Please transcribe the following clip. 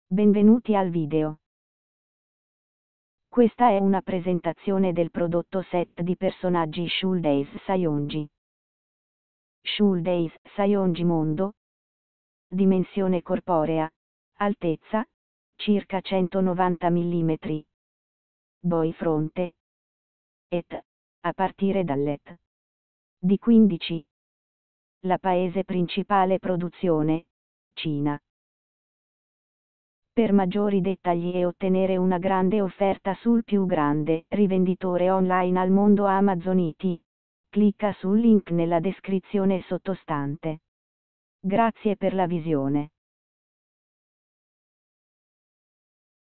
Benvenuti al video. Questa è una presentazione del prodotto set di personaggi Shouldays Saionji. Shouldays Saionji Mondo. Dimensione corporea. Altezza. Circa 190 mm. Boy fronte. Et. A partire dall'et. Di 15. La paese principale produzione. Cina. Per maggiori dettagli e ottenere una grande offerta sul più grande rivenditore online al mondo Amazon IT, clicca sul link nella descrizione sottostante. Grazie per la visione.